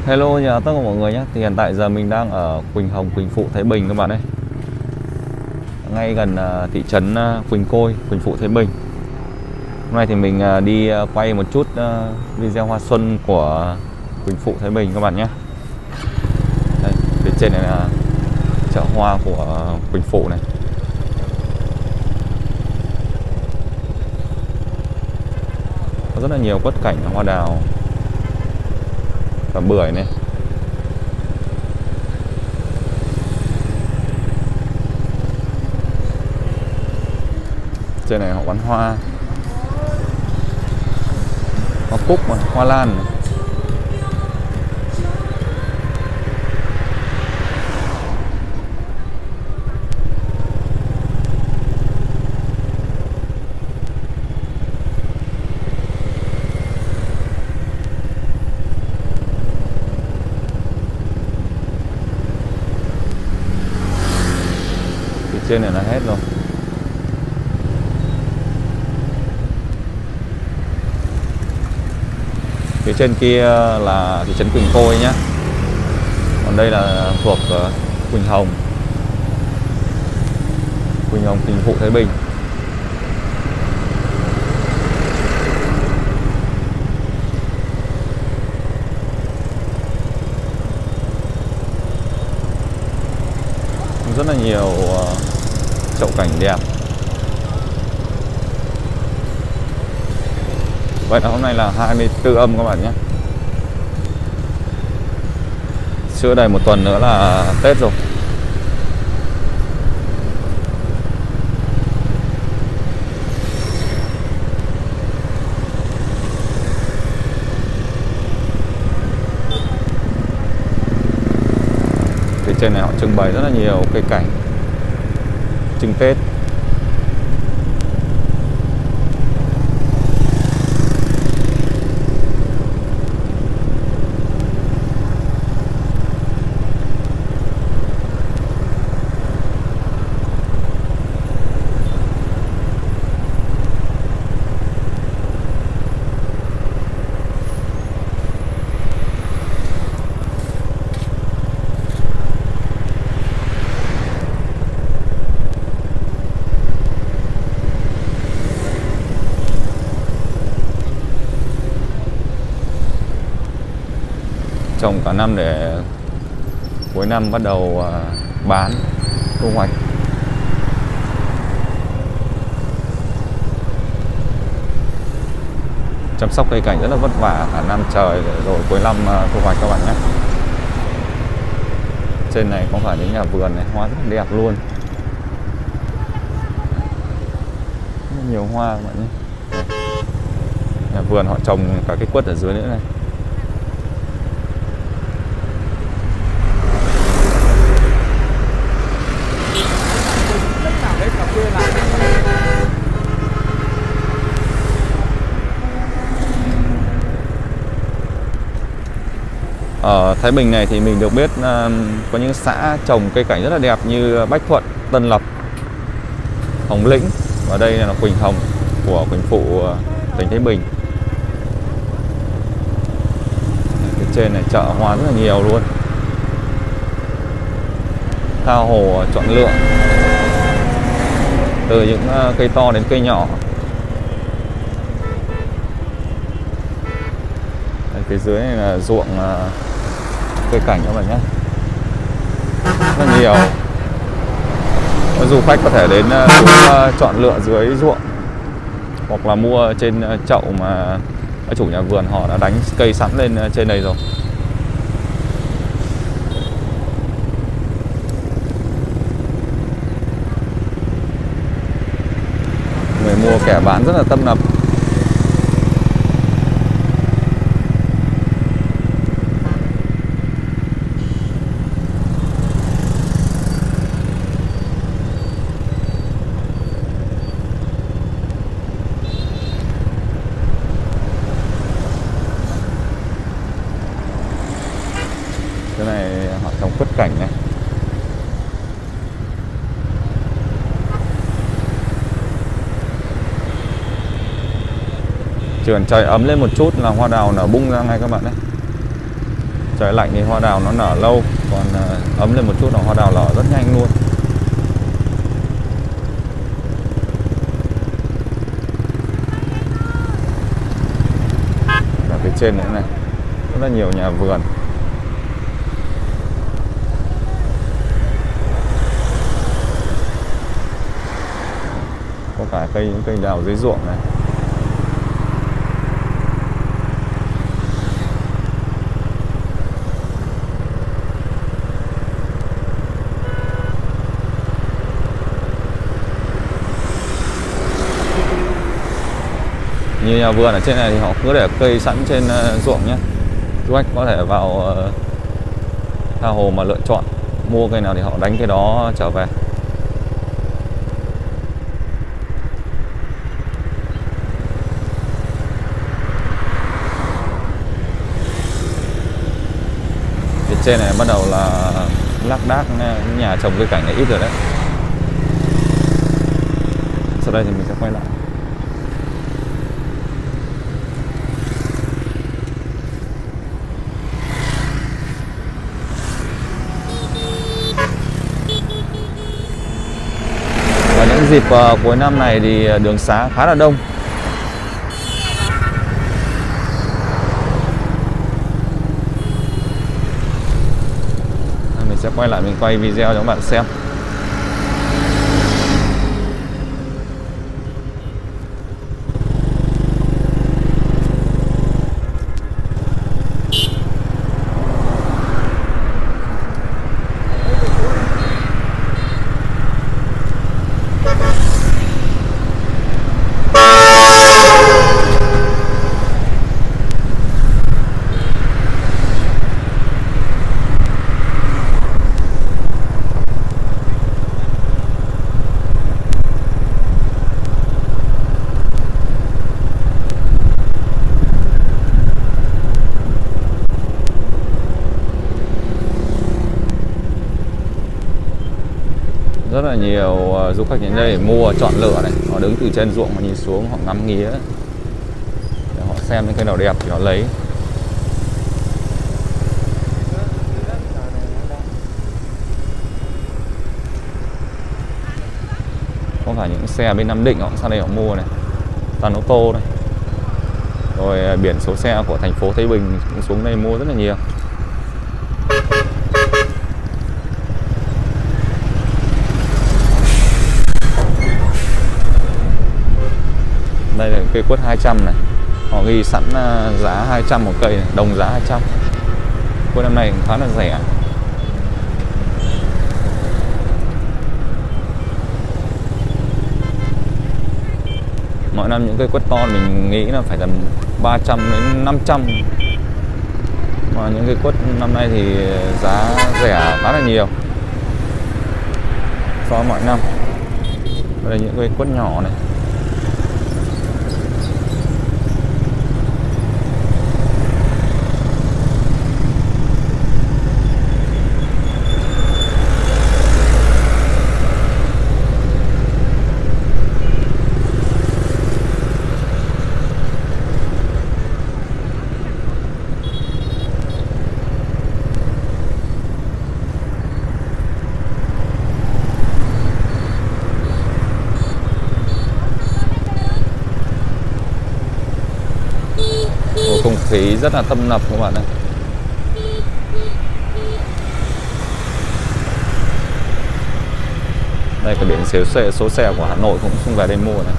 Hello nhà tất cả mọi người nhé. Thì hiện tại giờ mình đang ở Quỳnh Hồng, Quỳnh Phụ, Thái Bình các bạn ơi. Ngay gần thị trấn Quỳnh Côi, Quỳnh Phụ, Thái Bình. Hôm nay thì mình đi quay một chút video hoa xuân của Quỳnh Phụ, Thái Bình các bạn nhé. Đây, phía trên này là chợ hoa của Quỳnh Phụ này. Có rất là nhiều quất cảnh hoa đào và bưởi này. Trên này họ bán hoa cúc mà, hoa lan này. Phía trên này là hết rồi. Phía trên kia là thị trấn Quỳnh Côi nhé. Còn đây là thuộc Quỳnh Hồng, Quỳnh Phụ, Thái Bình. Rất là nhiều chậu cảnh đẹp. Vậy là hôm nay là 24 âm các bạn nhé. Chưa đầy một tuần nữa là Tết rồi. Phía trên này họ trưng bày rất là nhiều cây cảnh trưng Tết. Trồng cả năm để cuối năm bắt đầu bán, thu hoạch. Chăm sóc cây cảnh rất là vất vả cả năm trời rồi cuối năm thu hoạch các bạn nhé. Trên này không phải những nhà vườn này, hoa rất là đẹp luôn. Rất nhiều hoa các bạn nhé. Nhà vườn họ trồng cả cái quất ở dưới nữa này. Ở Thái Bình này thì mình được biết có những xã trồng cây cảnh rất là đẹp như Bách Thuận, Tân Lập, Hồng Lĩnh, và đây là Quỳnh Hồng của Quỳnh Phụ, tỉnh Thái Bình. Phía trên này chợ hoa rất là nhiều luôn, tha hồ chọn lựa từ những cây to đến cây nhỏ. Đây, phía dưới này là ruộng cây cảnh các bạn nhé, rất là nhiều. Du khách có thể đến chọn lựa dưới ruộng hoặc là mua trên chậu mà các chủ nhà vườn họ đã đánh cây sẵn lên trên đây rồi. Người mua kẻ bán rất là tấp nập. Cái này họ trồng quất cảnh này. Chỉ cần trời ấm lên một chút là hoa đào nở bung ra ngay các bạn đấy. Trời lạnh thì hoa đào nó nở lâu, còn ấm lên một chút là hoa đào nở rất nhanh luôn. Ở phía trên nữa này rất là nhiều nhà vườn. Có cả những cây đào dưới ruộng này. Như nhà vườn ở trên này thì họ cứ để cây sẵn trên ruộng nhé. Du khách có thể vào tha hồ mà lựa chọn, mua cây nào thì họ đánh cây đó trở về. Phía trên này bắt đầu là lác đác nhà trồng cây cảnh này ít rồi đấy. Sau đây thì mình sẽ quay lại. Và những dịp cuối năm này thì đường xá khá là đông. Mình sẽ quay lại mình quay video cho các bạn xem. Rất là nhiều du khách đến đây để mua chọn lựa này. Họ đứng từ trên ruộng mà nhìn xuống, họ ngắm nghía để họ xem những cây nào đẹp thì họ lấy. Có phải những xe bên Nam Định họ cũng sang đây họ mua này, toàn ô tô này. Rồi biển số xe của thành phố Thái Bình cũng xuống đây mua rất là nhiều. Đây là cây quất 200 này. Họ ghi sẵn giá 200 một cây này, đồng giá 200. Quất năm nay cũng khá là rẻ. Mỗi năm những cây quất to mình nghĩ là phải tầm 300 đến 500. Mà những cây quất năm nay thì giá rẻ khá là nhiều so với mọi năm. Đây là những cây quất nhỏ này. Không khí rất là tấp nập các bạn ạ. Đây cái biển số xe của Hà Nội cũng không về đây mua này.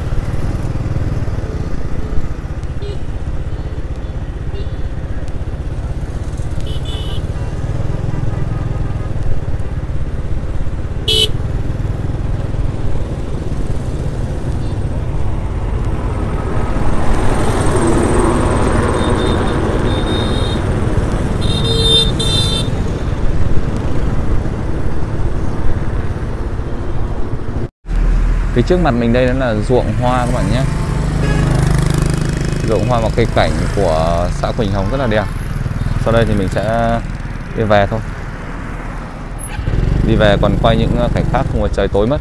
Phía trước mặt mình đây là ruộng hoa các bạn nhé. Ruộng hoa và cây cảnh của xã Quỳnh Hồng rất là đẹp. Sau đây thì mình sẽ đi về thôi. Đi về còn quay những cảnh khác không có trời tối mất.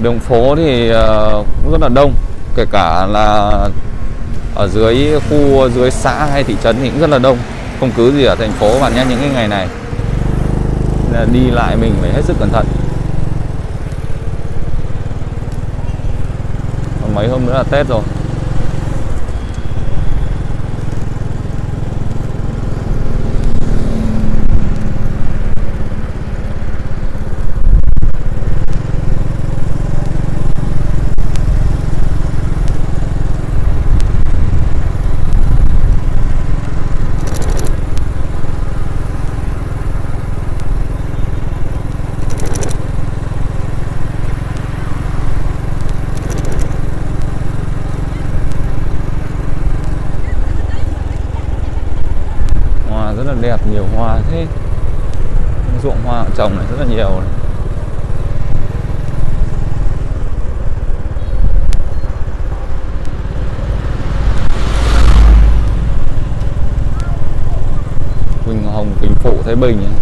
Đường phố thì cũng rất là đông, kể cả là ở dưới khu dưới xã hay thị trấn thì cũng rất là đông, không cứ gì ở thành phố bạn nhé. Những cái ngày này là đi lại mình phải hết sức cẩn thận. Còn mấy hôm nữa là Tết rồi. Rất là đẹp, nhiều hoa thế. Ruộng hoa trồng này rất là nhiều này. Quỳnh Hồng, Quỳnh Phụ, Thái Bình ấy.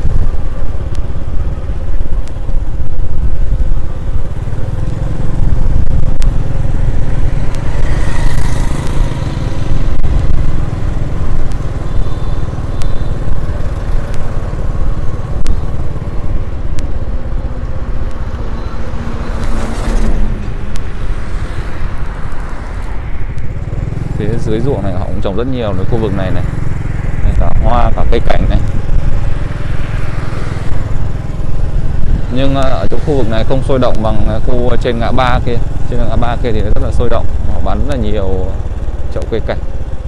Phía dưới ruộng này họ cũng trồng rất nhiềuในkhu vực này này, cả hoa cả cây cảnh này. Nhưng ở chỗ khu vực này không sôi động bằng khu trên ngã ba kia. Trên ngã ba kia thì rất là sôi động, họ bán rất là nhiều chậu cây cảnh.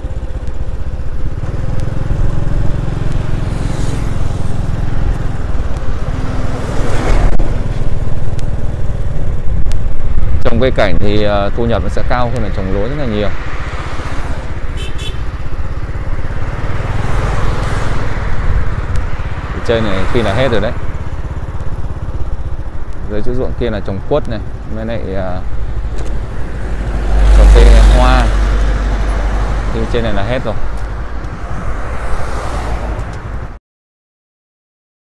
Trồng cây cảnh thì thu nhập nó sẽ cao hơn là trồng lúa rất là nhiều. Trên này khi là hết rồi đấy. Dưới chỗ ruộng kia là trồng quất này, với lại trồng cây hoa. Thì trên này là hết rồi.